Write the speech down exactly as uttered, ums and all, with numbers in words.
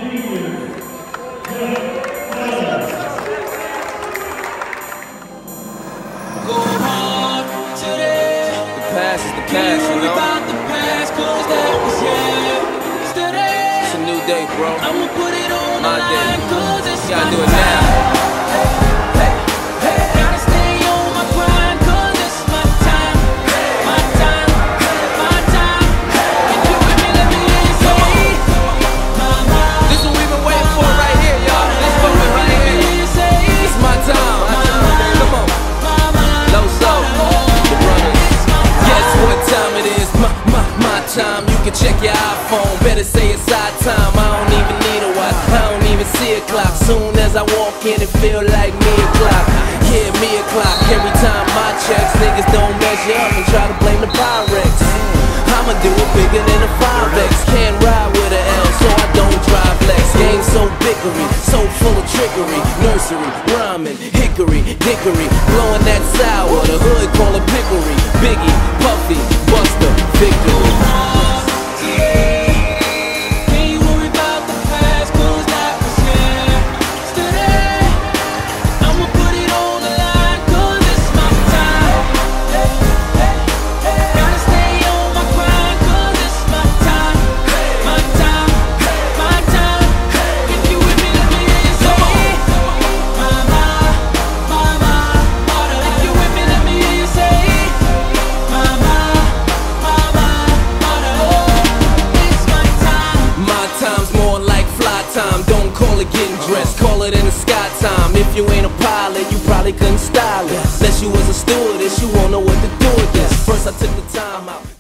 Past is the past, you know? It's a new day, bro. My day. You gotta do it now. This is what we've been waiting for right here, y'all. This moment right here. It's my time. Come on. Low soul. The brothers. Guess what time it is? My, my, my time. You can check your iPhone. Better say it's our time. I don't even need a watch. I don't even see a clock. Soon as I walk in, it feel like me o'clock. Yeah, me o'clock. Every time my checks, niggas don't measure up and try to blame the Pyrex. I'ma do it bigger than a five X. Can't ride with a L, so I don't drive Lex. Game so bickery, so full of trickery. Nursery, rhyming, hickory, dickory. Blowing that sour, the hood call it pickery. Biggie, Puffy, Buster, victory. Don't call it getting dressed, call it in the sky time. If you ain't a pilot, you probably couldn't style it. Unless you was a stewardess, you won't know what to do with this. First I took the time out.